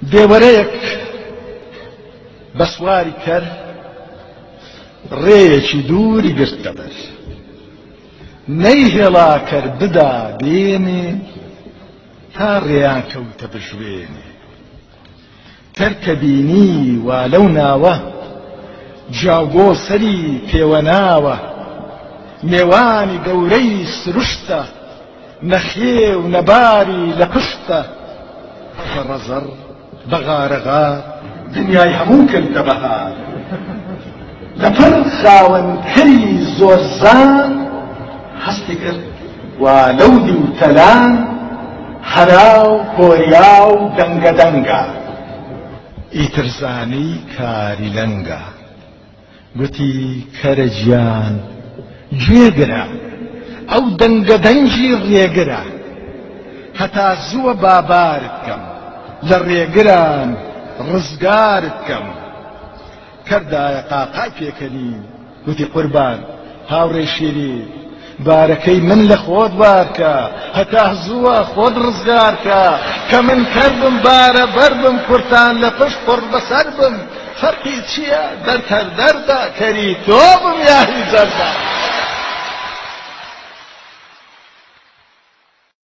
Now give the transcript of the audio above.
دێوەرەیەک بە سواری کەر ڕێیەکی دووری گرتە بەر نەیهێڵا کەر بدا بێنێ تا ڕێیان کەوتە بژوێنێ کەرکە بینی وا لەو ناوە جاوگۆ سەری پێوەناوە میێوانی گەورەی سروشتە نەخێ و نەباری لە پشتە ڕەزەڕ بەغارەغار دنیای هەموو کردە بەهار لەپڕ خاوەنکەری زۆر زان هەستی کرد وا لەودی و تەلان هەرا و کۆریا و دەنگە دەنگە ئیترزانی کاری لەنگە گوتی کەرە گیان گوێگرە ئەو دەنگە دەنگی ڕێگرە هەتا زووە بابارت کەم لە ڕێگران ڕزگارت کەم کەردایە قاقای پێکەنی گوتی قوربان هاوڕێ شیری بارەکەی من لە خۆت بارکە هەتا زووە خۆت ڕزگارکە کە من کەربم بارە بەربم کورتان لە پشت قڕ بەسەر بم فەرقی چییە دەرد هەر دەردە کەری تۆ بم یاهی جەردە